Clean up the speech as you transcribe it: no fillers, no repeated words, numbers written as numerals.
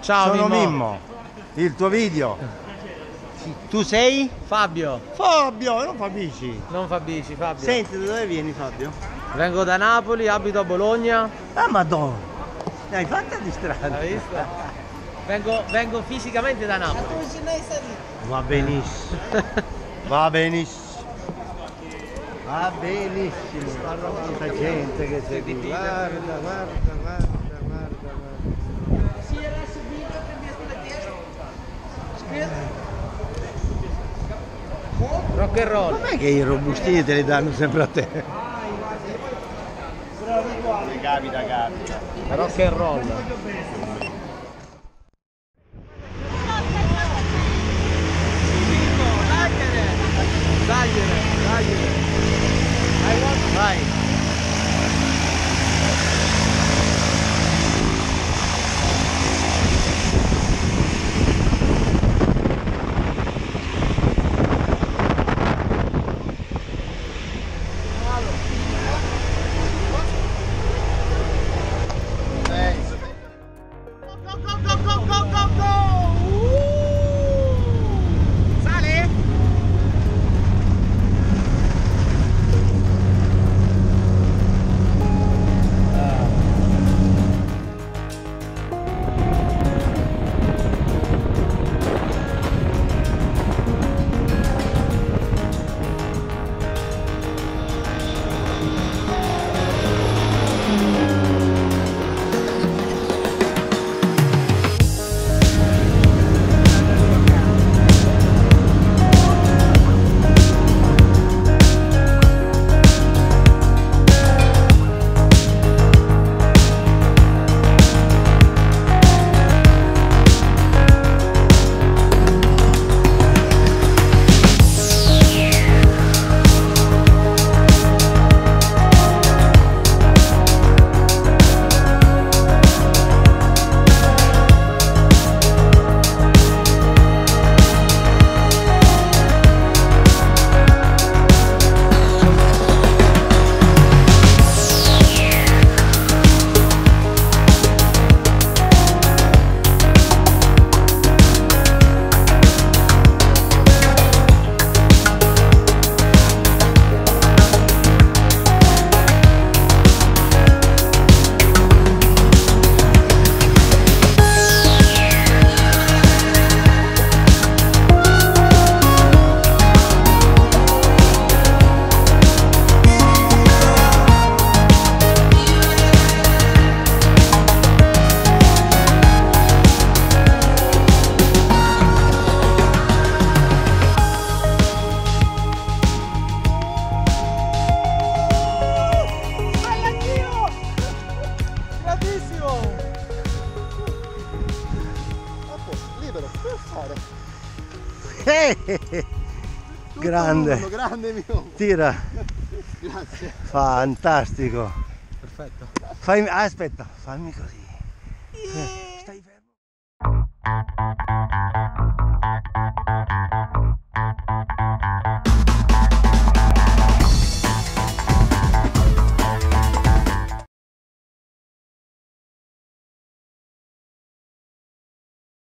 Ciao Sono Mimmo. Mimmo. Il tuo video. Tu sei? Fabio. Fabio, non fa bici. Non fa bici, Fabio. Senti, da dove vieni Fabio? Vengo da Napoli, abito a Bologna. Ah madonna, ne hai fatta di strada. Hai visto? Vengo fisicamente da Napoli. Va benissimo. Va benissimo. Va benissimo. Quanta gente che c'è qui. Guarda, guarda, guarda, guarda, Rock and roll. com'è che i robustini te li danno sempre a te? Capita. Rock and roll. Dagliene. Vai. Sale? Grande. Grande mio. Tira. Grazie. Fantastico. Perfetto. Aspetta, fammi così. Stai fermo.